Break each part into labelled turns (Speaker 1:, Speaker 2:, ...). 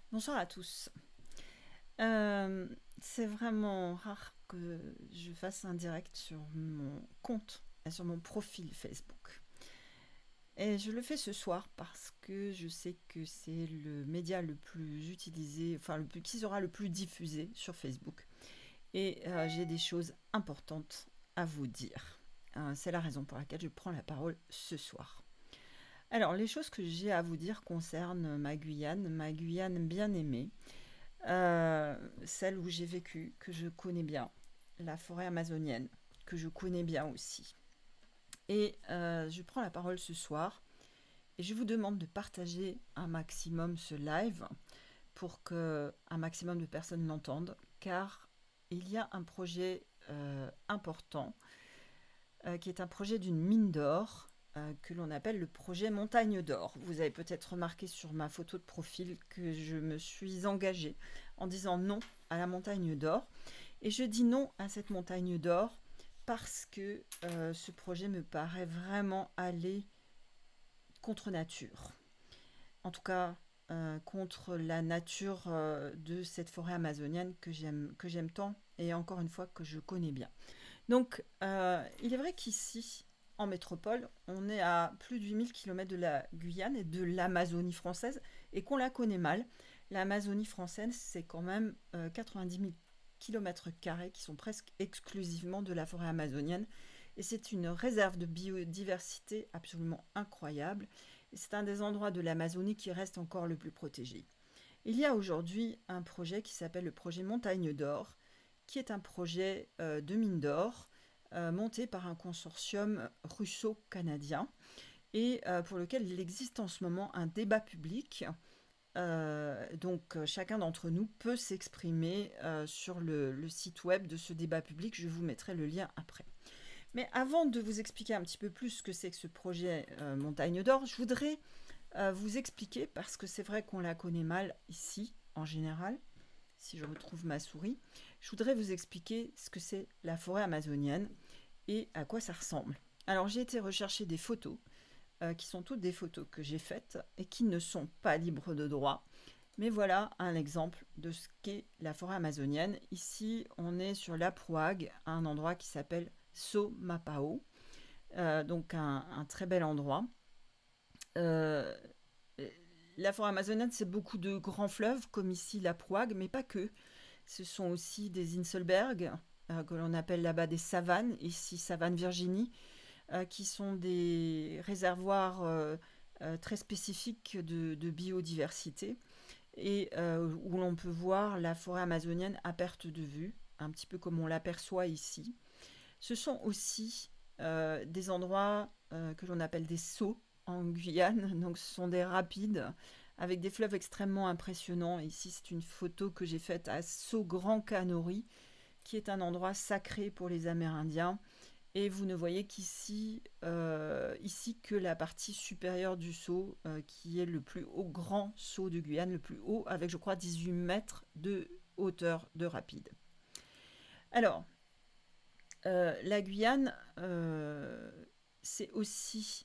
Speaker 1: Bonsoir à tous. Euh, c'est vraiment rare que je fasse un direct sur mon compte et sur mon profil Facebook. Et je le fais ce soir parce que je sais que c'est le média le plus utilisé, enfin qui sera le plus diffusé sur Facebook. Et j'ai des choses importantes à vous dire. C'est la raison pour laquelle je prends la parole ce soir. Alors, les choses que j'ai à vous dire concernent ma Guyane bien aimée. Celle où j'ai vécu, que je connais bien, la forêt amazonienne, que je connais bien aussi. Et je prends la parole ce soir et je vous demande de partager un maximum ce live pour que un maximum de personnes l'entendent, car il y a un projet important qui est un projet d'une mine d'or que l'on appelle le projet Montagne d'Or. Vous avez peut-être remarqué sur ma photo de profil que je me suis engagée en disant non à la montagne d'or. Et je dis non à cette montagne d'or parce que ce projet me paraît vraiment aller contre nature. En tout cas, contre la nature de cette forêt amazonienne que j'aime tant et encore une fois que je connais bien. Donc, il est vrai qu'ici, en métropole, on est à plus de 8 000 km de la Guyane et de l'Amazonie française et qu'on la connaît mal. L'Amazonie française, c'est quand même 90 000 km² qui sont presque exclusivement de la forêt amazonienne. Et c'est une réserve de biodiversité absolument incroyable. Et c'est un des endroits de l'Amazonie qui reste encore le plus protégé. Il y a aujourd'hui un projet qui s'appelle le projet Montagne d'Or, qui est un projet de mine d'or monté par un consortium russo-canadien et pour lequel il existe en ce moment un débat public. Donc chacun d'entre nous peut s'exprimer sur le site web de ce débat public. Je vous mettrai le lien après. Mais avant de vous expliquer un petit peu plus ce que c'est que ce projet Montagne d'Or, je voudrais vous expliquer, parce que c'est vrai qu'on la connaît mal ici en général, si je retrouve ma souris, je voudrais vous expliquer ce que c'est la forêt amazonienne et à quoi ça ressemble. Alors j'ai été rechercher des photos, qui sont toutes des photos que j'ai faites et qui ne sont pas libres de droit. Mais voilà un exemple de ce qu'est la forêt amazonienne. Ici, on est sur l'Aprouag, un endroit qui s'appelle Somapao, donc un très bel endroit. Euh, la forêt amazonienne, c'est beaucoup de grands fleuves, comme ici l'Aprouag, mais pas que. Ce sont aussi des Inselberg, que l'on appelle là-bas des savanes, ici Savane Virginie, qui sont des réservoirs très spécifiques de biodiversité et où l'on peut voir la forêt amazonienne à perte de vue, un petit peu comme on l'aperçoit ici. Ce sont aussi des endroits que l'on appelle des sauts en Guyane, donc ce sont des rapides avec des fleuves extrêmement impressionnants. Ici, c'est une photo que j'ai faite à Saut Grand Canori, qui est un endroit sacré pour les Amérindiens. Et vous ne voyez qu'ici ici que la partie supérieure du saut, qui est le plus haut grand saut de Guyane, le plus haut, avec je crois 18 mètres de hauteur de rapide. Alors, la Guyane, c'est aussi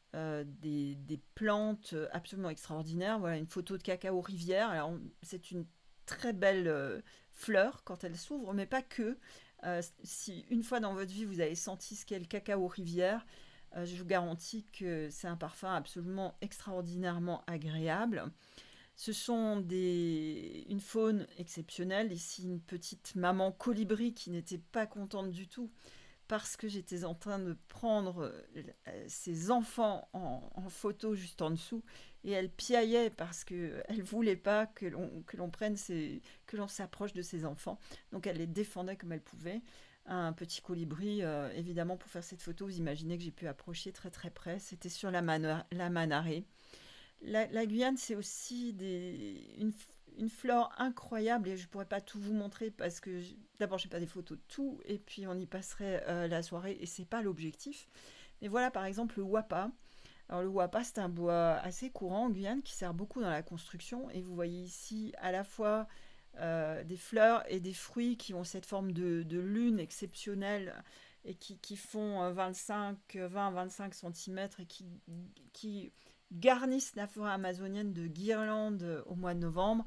Speaker 1: des plantes absolument extraordinaires. Voilà une photo de cacao rivière. Alors, c'est une très belle fleur quand elle s'ouvre, mais pas que. Si une fois dans votre vie vous avez senti ce qu'est le cacao rivière, je vous garantis que c'est un parfum absolument extraordinairement agréable. Ce sont une faune exceptionnelle. Ici, une petite maman colibri qui n'était pas contente du tout parce que j'étais en train de prendre ses enfants en photo juste en dessous et elle piaillait parce qu'elle ne voulait pas que l'on prenne que l'on s'approche de ses enfants. Donc elle les défendait comme elle pouvait. Un petit colibri, évidemment, pour faire cette photo, vous imaginez que j'ai pu approcher très très près. C'était sur la Manarée. La Guyane, c'est aussi une flore incroyable et je pourrais pas tout vous montrer parce que d'abord j'ai pas des photos de tout et puis on y passerait la soirée et c'est pas l'objectif. Mais voilà par exemple le wapa. Alors le wapa c'est un bois assez courant en Guyane qui sert beaucoup dans la construction et vous voyez ici à la fois des fleurs et des fruits qui ont cette forme de lune exceptionnelle et qui font 20-25 cm et qui garnissent la forêt amazonienne de guirlandes au mois de novembre.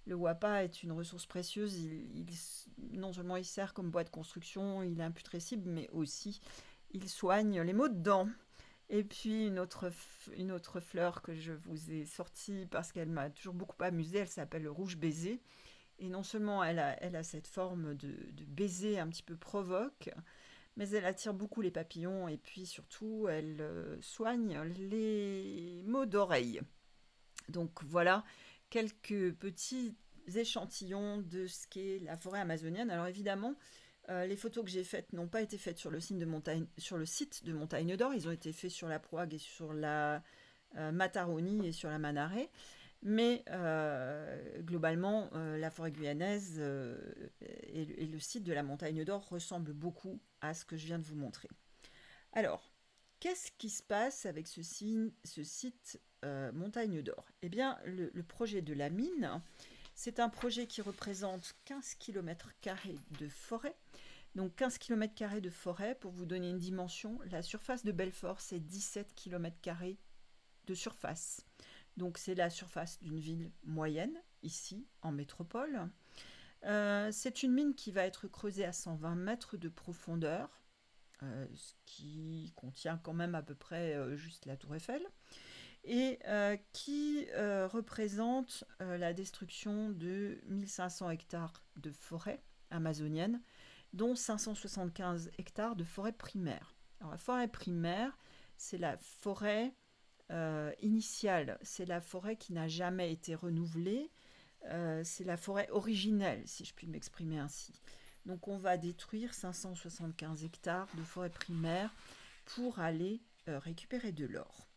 Speaker 1: Le wapa est une ressource précieuse. Non seulement il sert comme bois de construction, il est imputrescible, mais aussi il soigne les maux de dents. Et puis une autre fleur que je vous ai sortie parce qu'elle m'a toujours beaucoup amusée, elle s'appelle le rouge baiser. Et non seulement elle a cette forme de baiser un petit peu provoque, mais elle attire beaucoup les papillons et puis surtout elle soigne les maux d'oreille. Donc voilà quelques petits échantillons de ce qu'est la forêt amazonienne. Alors évidemment, les photos que j'ai faites n'ont pas été faites sur le site de Montagne d'Or, ils ont été faits sur la Proague et sur la Mataroni et sur la Manaré. Mais globalement, la forêt guyanaise et le site de la Montagne d'Or ressemblent beaucoup à ce que je viens de vous montrer. Alors, qu'est-ce qui se passe avec ce site Montagne d'Or? Eh bien, le projet de la mine, c'est un projet qui représente 15 km² de forêt. Donc 15 km² de forêt, pour vous donner une dimension, la surface de Belfort, c'est 17 km² de surface. Donc c'est la surface d'une ville moyenne, ici, en métropole. C'est une mine qui va être creusée à 120 mètres de profondeur, ce qui contient quand même à peu près juste la tour Eiffel, et qui représente la destruction de 1500 hectares de forêt amazonienne, dont 575 hectares de forêt primaire. Alors la forêt primaire, c'est la forêt initiale, c'est la forêt qui n'a jamais été renouvelée, c'est la forêt originelle, si je puis m'exprimer ainsi. Donc on va détruire 575 hectares de forêt primaire pour aller récupérer de l'or.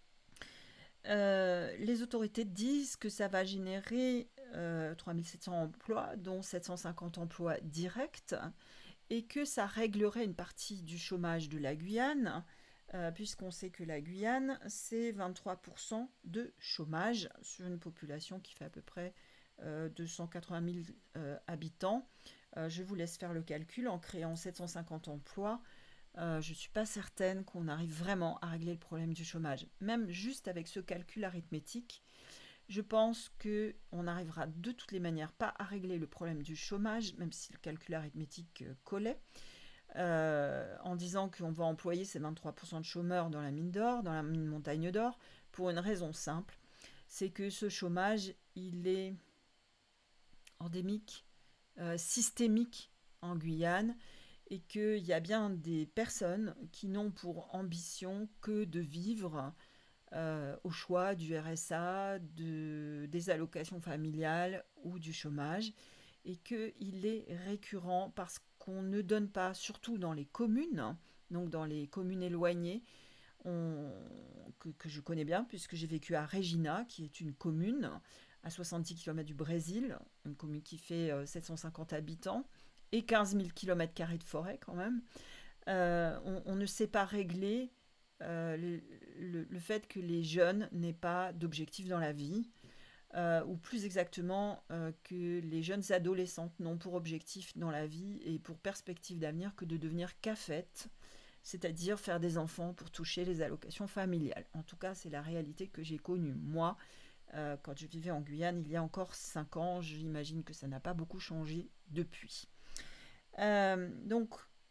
Speaker 1: Les autorités disent que ça va générer 3700 emplois, dont 750 emplois directs, et que ça réglerait une partie du chômage de la Guyane, puisqu'on sait que la Guyane, c'est 23% de chômage sur une population qui fait à peu près 280 000 habitants. Je vous laisse faire le calcul. En créant 750 emplois, je ne suis pas certaine qu'on arrive vraiment à régler le problème du chômage. Même juste avec ce calcul arithmétique, je pense qu'on n'arrivera de toutes les manières pas à régler le problème du chômage, même si le calcul arithmétique collait, en disant qu'on va employer ces 23% de chômeurs dans la mine d'or, dans la mine Montagne d'Or, pour une raison simple, c'est que ce chômage, il est endémique, systémique en Guyane, et qu'il y a bien des personnes qui n'ont pour ambition que de vivre au choix du RSA, des allocations familiales ou du chômage, et qu'il est récurrent parce qu'on ne donne pas, surtout dans les communes, donc dans les communes éloignées, que je connais bien puisque j'ai vécu à Regina, qui est une commune à 70 km du Brésil, une commune qui fait 750 habitants et 15 000 km² de forêt quand même. On ne sait pas régler le fait que les jeunes n'aient pas d'objectif dans la vie, ou plus exactement que les jeunes adolescentes n'ont pour objectif dans la vie et pour perspective d'avenir que de devenir cafettes, c'est-à-dire faire des enfants pour toucher les allocations familiales. En tout cas, c'est la réalité que j'ai connue moi quand je vivais en Guyane il y a encore 5 ans. J'imagine que ça n'a pas beaucoup changé depuis. Donc,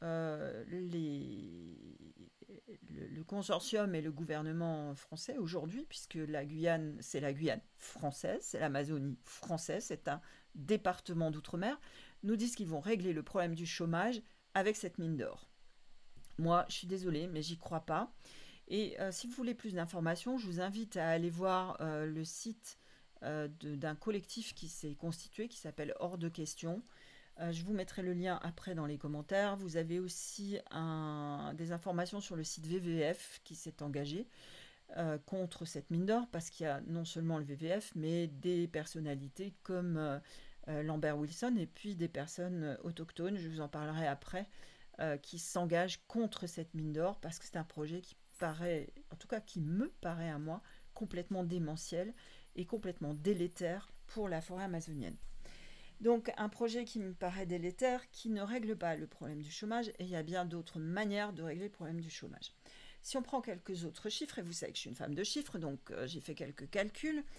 Speaker 1: le consortium et le gouvernement français aujourd'hui, puisque la Guyane, c'est la Guyane française, c'est l'Amazonie française, c'est un département d'outre-mer, nous disent qu'ils vont régler le problème du chômage avec cette mine d'or. Moi, je suis désolée, mais j'y crois pas. Et si vous voulez plus d'informations, je vous invite à aller voir le site d'un collectif qui s'est constitué, qui s'appelle Hors de question. Je vous mettrai le lien après dans les commentaires. Vous avez aussi des informations sur le site VVF qui s'est engagé contre cette mine d'or, parce qu'il y a non seulement le VVF, mais des personnalités comme Lambert Wilson et puis des personnes autochtones, je vous en parlerai après, qui s'engagent contre cette mine d'or, parce que c'est un projet qui paraît, en tout cas qui me paraît à moi, complètement démentiel et complètement délétère pour la forêt amazonienne. Donc un projet qui me paraît délétère, qui ne règle pas le problème du chômage, et il y a bien d'autres manières de régler le problème du chômage. Si on prend quelques autres chiffres, et vous savez que je suis une femme de chiffres, donc j'ai fait quelques calculs,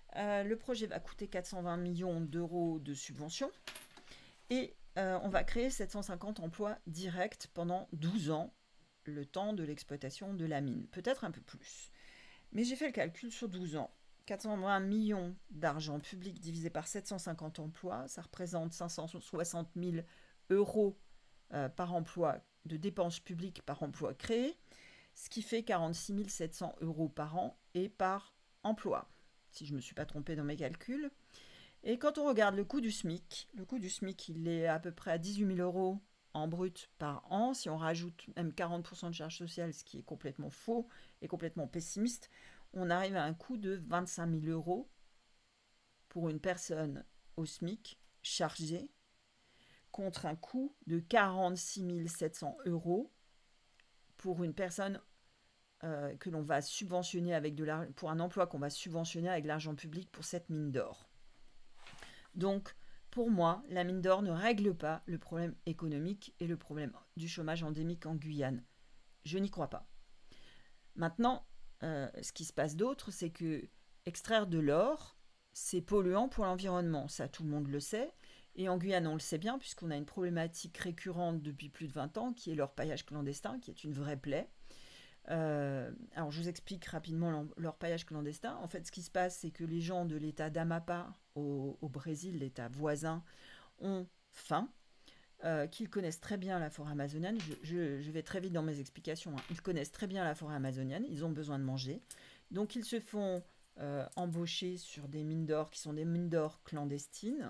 Speaker 1: Le projet va coûter 420 millions d'euros de subventions et on va créer 750 emplois directs pendant 12 ans, le temps de l'exploitation de la mine, peut-être un peu plus. Mais j'ai fait le calcul sur 12 ans. 420 millions d'argent public divisé par 750 emplois, ça représente 560 000 euros par emploi de dépenses publiques par emploi créé, ce qui fait 46 700 euros par an et par emploi, si je ne me suis pas trompée dans mes calculs. Et quand on regarde le coût du SMIC, il est à peu près à 18 000 euros en brut par an. Si on rajoute même 40% de charges sociales, ce qui est complètement faux et complètement pessimiste, on arrive à un coût de 25 000 euros pour une personne au SMIC chargée, contre un coût de 46 700 euros pour une personne que l'on va subventionner avec pour un emploi qu'on va subventionner avec de l'argent public pour cette mine d'or. Donc, pour moi, la mine d'or ne règle pas le problème économique et le problème du chômage endémique en Guyane. Je n'y crois pas. Maintenant, ce qui se passe d'autre, c'est que extraire de l'or, c'est polluant pour l'environnement. Ça, tout le monde le sait. Et en Guyane, on le sait bien, puisqu'on a une problématique récurrente depuis plus de 20 ans, qui est l'orpaillage clandestin, qui est une vraie plaie. Alors, je vous explique rapidement l'orpaillage clandestin. En fait, ce qui se passe, c'est que les gens de l'état d'Amapá, au Brésil, l'état voisin, ont faim, qu'ils connaissent très bien la forêt amazonienne. Je vais très vite dans mes explications. Ils connaissent très bien la forêt amazonienne, ils ont besoin de manger. Donc, ils se font embaucher sur des mines d'or qui sont des mines d'or clandestines,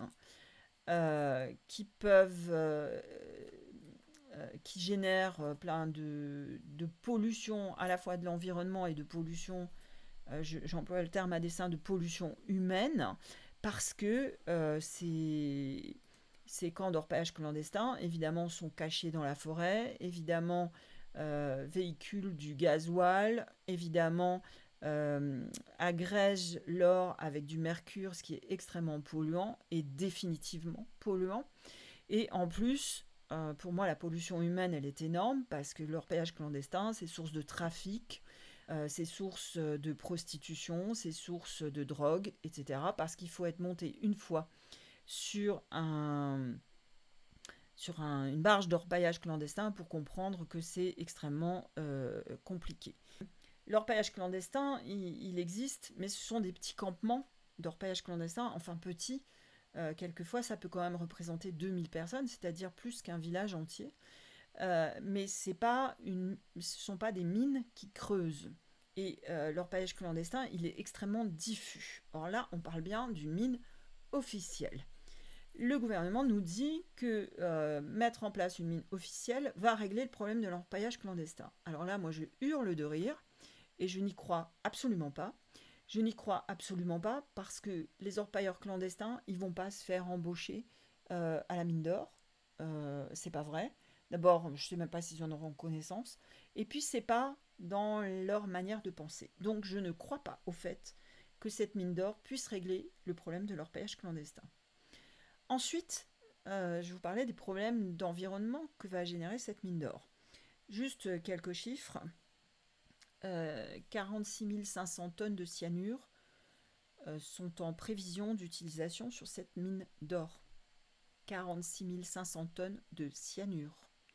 Speaker 1: qui génèrent plein de pollution, à la fois de l'environnement et de pollution, j'emploie le terme à dessein, de pollution humaine, parce que ces camps d'orpaillage clandestins, évidemment, sont cachés dans la forêt, évidemment, véhiculent du gasoil, évidemment, agrègent l'or avec du mercure, ce qui est extrêmement polluant et définitivement polluant. Et en plus, pour moi, la pollution humaine, elle est énorme parce que l'orpaillage clandestin, c'est source de trafic, c'est source de prostitution, c'est source de drogue, etc. Parce qu'il faut être monté une fois sur une barge d'orpaillage clandestin pour comprendre que c'est extrêmement compliqué. L'orpaillage clandestin, il existe, mais ce sont des petits campements d'orpaillage clandestin, enfin petits. Quelquefois, ça peut quand même représenter 2000 personnes, c'est-à-dire plus qu'un village entier. Mais ce ne sont pas des mines qui creusent. Et l'orpaillage clandestin, il est extrêmement diffus. Or là, on parle bien d'une mine officielle. Le gouvernement nous dit que mettre en place une mine officielle va régler le problème de l'orpaillage clandestin. Alors là, moi, je hurle de rire et je n'y crois absolument pas. Je n'y crois absolument pas parce que les orpailleurs clandestins, ils vont pas se faire embaucher à la mine d'or. C'est pas vrai. D'abord, je sais même pas s'ils en auront connaissance. Et puis, c'est pas dans leur manière de penser. Donc, je ne crois pas au fait que cette mine d'or puisse régler le problème de l'orpaillage clandestin. Ensuite, je vous parlais des problèmes d'environnement que va générer cette mine d'or. Juste quelques chiffres. 46 500 tonnes de cyanure sont en prévision d'utilisation sur cette mine d'or. 46 500 tonnes de cyanure.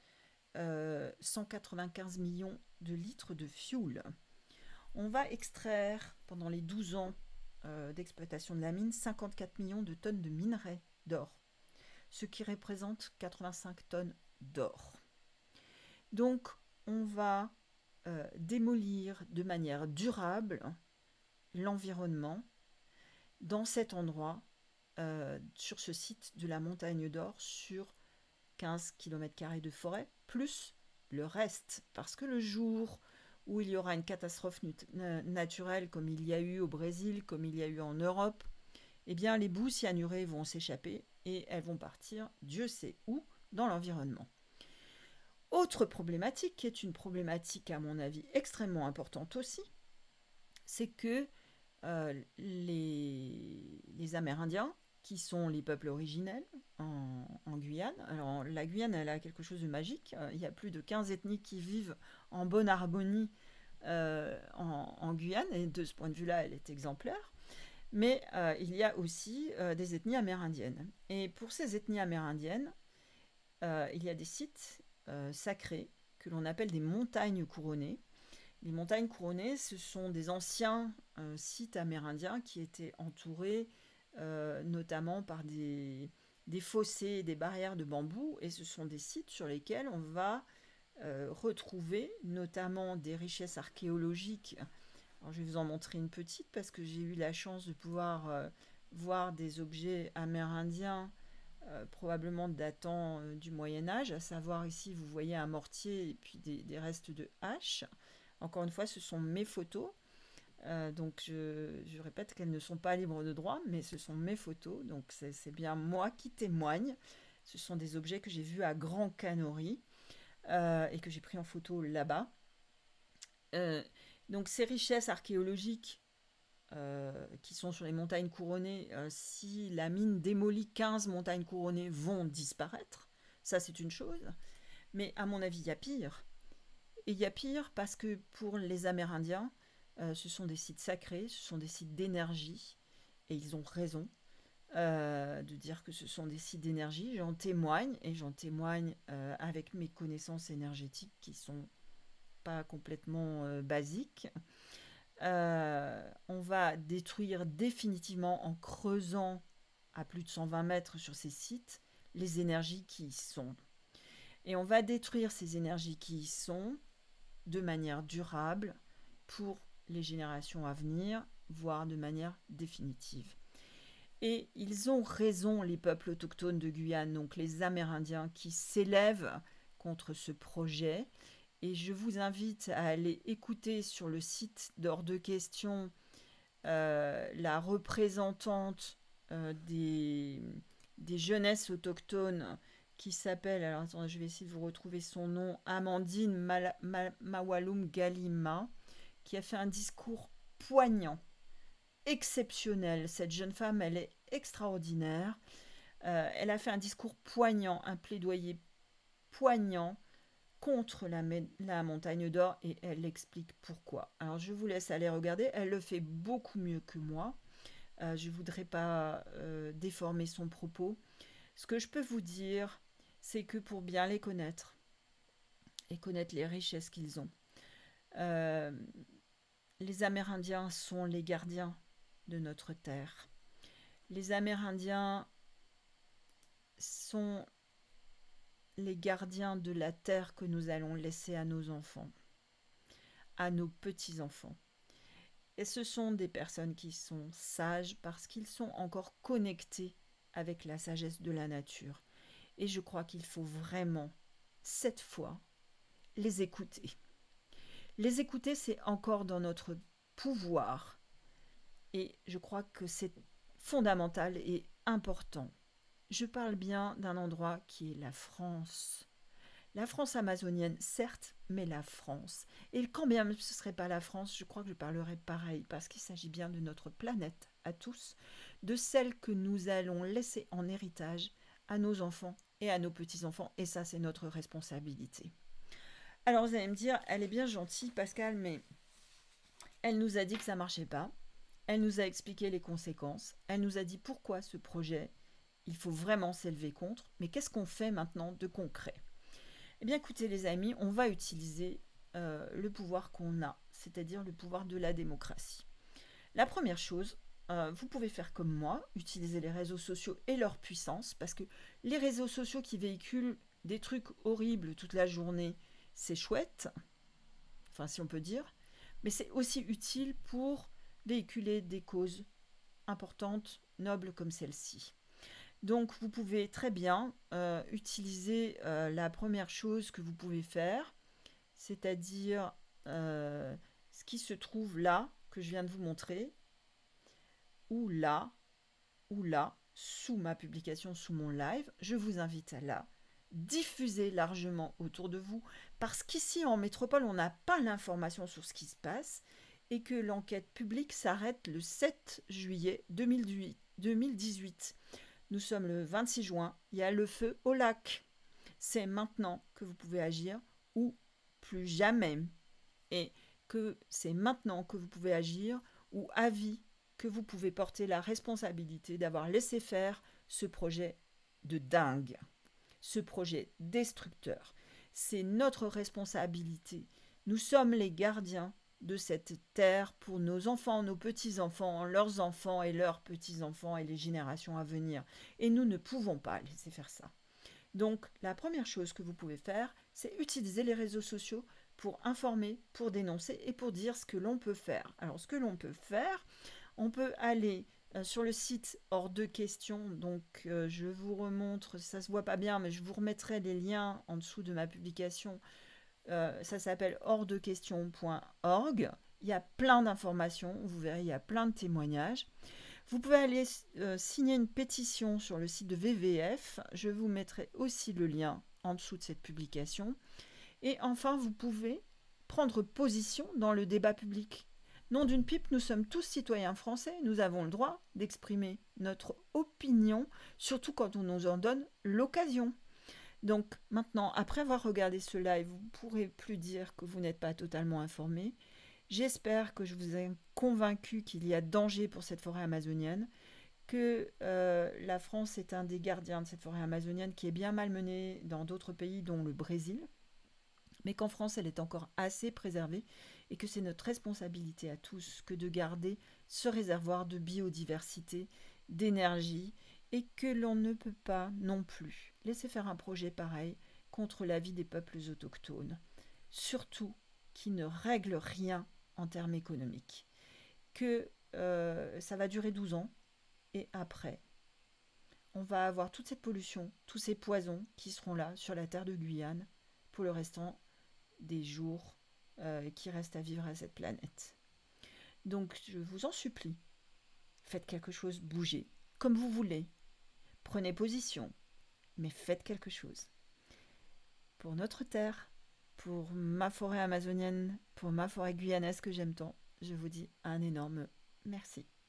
Speaker 1: 195 millions de litres de fioul. On va extraire, pendant les 12 ans d'exploitation de la mine, 54 millions de tonnes de minerais d'or, ce qui représente 85 tonnes d'or. Donc, on va démolir de manière durable l'environnement dans cet endroit, sur ce site de la Montagne d'Or, sur 15 km² de forêt, plus le reste. Parce que le jour où il y aura une catastrophe naturelle, comme il y a eu au Brésil, comme il y a eu en Europe, eh bien les boues cyanurées vont s'échapper et elles vont partir, Dieu sait où, dans l'environnement. Autre problématique, qui est une problématique à mon avis extrêmement importante aussi, c'est que les Amérindiens, qui sont les peuples originels en Guyane, alors la Guyane, elle a quelque chose de magique, il y a plus de 15 ethnies qui vivent en bonne harmonie en Guyane, et de ce point de vue-là, elle est exemplaire. Mais il y a aussi des ethnies amérindiennes. Et pour ces ethnies amérindiennes, il y a des sites sacrés que l'on appelle des montagnes couronnées. Les montagnes couronnées, ce sont des anciens sites amérindiens qui étaient entourés notamment par des fossés, des barrières de bambou, et ce sont des sites sur lesquels on va retrouver notamment des richesses archéologiques. Alors, je vais vous en montrer une petite parce que j'ai eu la chance de pouvoir voir des objets amérindiens probablement datant du Moyen Âge, à savoir ici vous voyez un mortier et puis des restes de haches. Encore une fois, ce sont mes photos. Donc je répète qu'elles ne sont pas libres de droit, mais ce sont mes photos, donc c'est bien moi qui témoigne. Ce sont des objets que j'ai vus à Grand Canori et que j'ai pris en photo là-bas. Donc ces richesses archéologiques qui sont sur les montagnes couronnées, si la mine démolit 15 montagnes couronnées, vont disparaître. Ça, c'est une chose. Mais à mon avis, il y a pire. Et il y a pire parce que pour les Amérindiens, ce sont des sites sacrés, ce sont des sites d'énergie. Et ils ont raison de dire que ce sont des sites d'énergie. J'en témoigne, et j'en témoigne avec mes connaissances énergétiques qui sont pas complètement basiques. On va détruire définitivement en creusant à plus de 120 mètres sur ces sites les énergies qui y sont. Et on va détruire ces énergies qui y sont de manière durable pour les générations à venir, voire de manière définitive. Et ils ont raison, les peuples autochtones de Guyane, donc les Amérindiens, qui s'élèvent contre ce projet. Et je vous invite à aller écouter sur le site d'Hors de Question la représentante des jeunesses autochtones qui s'appelle, alors attendez, je vais essayer de vous retrouver son nom, Amandine Mawaloum Galima, qui a fait un discours poignant, exceptionnel. Cette jeune femme, elle est extraordinaire. Elle a fait un discours poignant, un plaidoyer poignant contre la montagne d'or, et elle explique pourquoi. Alors je vous laisse aller regarder, elle le fait beaucoup mieux que moi. Je ne voudrais pas déformer son propos. Ce que je peux vous dire, c'est que pour bien les connaître et connaître les richesses qu'ils ont, les Amérindiens sont les gardiens de notre terre. Les Amérindiens sont les gardiens de la terre que nous allons laisser à nos enfants, à nos petits-enfants. Et ce sont des personnes qui sont sages parce qu'ils sont encore connectés avec la sagesse de la nature. Et je crois qu'il faut vraiment, cette fois, les écouter. Les écouter, c'est encore dans notre pouvoir. Et je crois que c'est fondamental et important. Je parle bien d'un endroit qui est la France. La France amazonienne, certes, mais la France. Et quand bien même ce ne serait pas la France, je crois que je parlerais pareil, parce qu'il s'agit bien de notre planète, à tous, de celle que nous allons laisser en héritage à nos enfants et à nos petits-enfants, et ça, c'est notre responsabilité. Alors, vous allez me dire, elle est bien gentille, Pascal, mais elle nous a dit que ça ne marchait pas, elle nous a expliqué les conséquences, elle nous a dit pourquoi ce projet, il faut vraiment s'élever contre, mais qu'est-ce qu'on fait maintenant de concret ? Eh bien, écoutez les amis, on va utiliser le pouvoir qu'on a, c'est-à-dire le pouvoir de la démocratie. La première chose, vous pouvez faire comme moi, utiliser les réseaux sociaux et leur puissance, parce que les réseaux sociaux qui véhiculent des trucs horribles toute la journée, c'est chouette, enfin si on peut dire, mais c'est aussi utile pour véhiculer des causes importantes, nobles comme celle-ci. Donc vous pouvez très bien utiliser la première chose que vous pouvez faire, c'est-à-dire ce qui se trouve là, que je viens de vous montrer, ou là, sous ma publication, sous mon live. Je vous invite à la diffuser largement autour de vous, parce qu'ici en métropole, on n'a pas l'information sur ce qui se passe, et que l'enquête publique s'arrête le 7 juillet 2018. Nous sommes le 26 juin, il y a le feu au lac. C'est maintenant que vous pouvez agir ou plus jamais. Et que c'est maintenant que vous pouvez agir ou à vie que vous pouvez porter la responsabilité d'avoir laissé faire ce projet de dingue, ce projet destructeur. C'est notre responsabilité. Nous sommes les gardiens de cette terre pour nos enfants, nos petits-enfants, leurs enfants et leurs petits-enfants et les générations à venir. Et nous ne pouvons pas laisser faire ça. Donc, la première chose que vous pouvez faire, c'est utiliser les réseaux sociaux pour informer, pour dénoncer et pour dire ce que l'on peut faire. Alors, ce que l'on peut faire, on peut aller sur le site Hors de question. Donc, je vous remontre, ça se voit pas bien, mais je vous remettrai les liens en dessous de ma publication. Ça s'appelle hors-de-question.org. Il y a plein d'informations, vous verrez, il y a plein de témoignages. Vous pouvez aller signer une pétition sur le site de WWF. Je vous mettrai aussi le lien en dessous de cette publication. Et enfin, vous pouvez prendre position dans le débat public. Nom d'une pipe, nous sommes tous citoyens français. Nous avons le droit d'exprimer notre opinion, surtout quand on nous en donne l'occasion. Donc maintenant, après avoir regardé ce live, vous ne pourrez plus dire que vous n'êtes pas totalement informé. J'espère que je vous ai convaincu qu'il y a danger pour cette forêt amazonienne, que la France est un des gardiens de cette forêt amazonienne qui est bien malmenée dans d'autres pays, dont le Brésil, mais qu'en France, elle est encore assez préservée et que c'est notre responsabilité à tous que de garder ce réservoir de biodiversité, d'énergie, et que l'on ne peut pas non plus laisser faire un projet pareil contre la vie des peuples autochtones, surtout qui ne règle rien en termes économiques, que ça va durer 12 ans, et après, on va avoir toute cette pollution, tous ces poisons qui seront là sur la terre de Guyane pour le restant des jours qui restent à vivre à cette planète. Donc je vous en supplie, faites quelque chose, bougez, comme vous voulez, prenez position, mais faites quelque chose. Pour notre terre, pour ma forêt amazonienne, pour ma forêt guyanaise que j'aime tant, je vous dis un énorme merci.